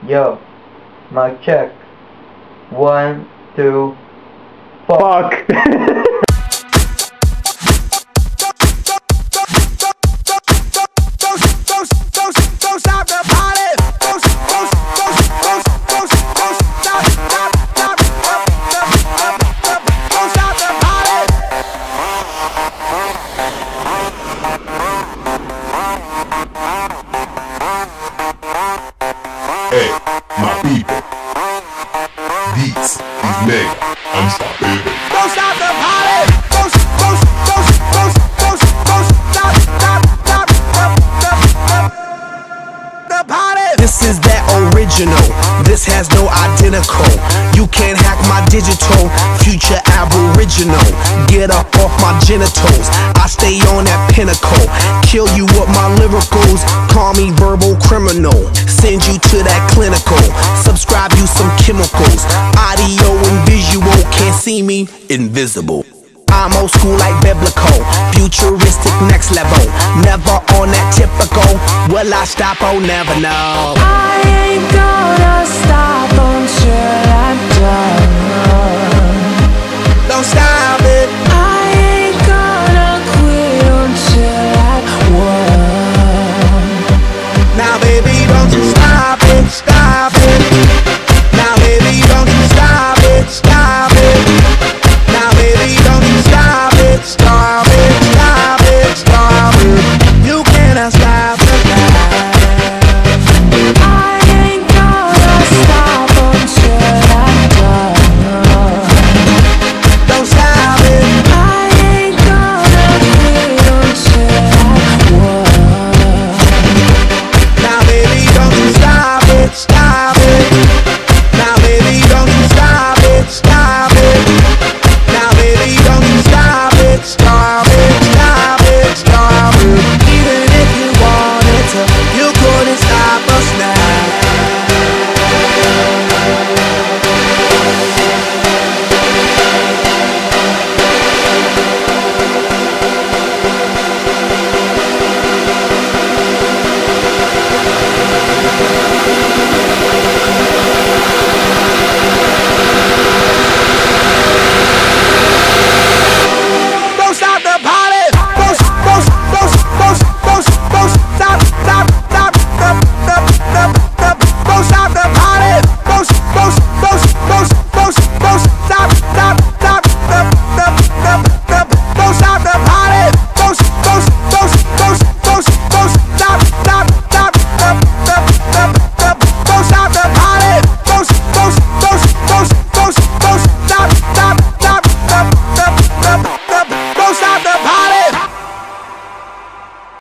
Yo, mic check. 1, 2. Fuck. Hey, my people, this is mega unstoppable. Don't stop the party! Don't stop the party! This is that original. This has no identical. You can't hack my digital. Future aboriginal. Get up off my genitals. I stay on that pinnacle. Kill you with my lyricals. Call me verbal criminal. Send you to that clinical. Subscribe you some chemicals. Audio and visual. Can't see me, invisible. I'm old school like biblical. Futuristic next level. Never on that typical. Will I stop? Oh, never know. I ain't gonna stop until I'm done. Don't stop.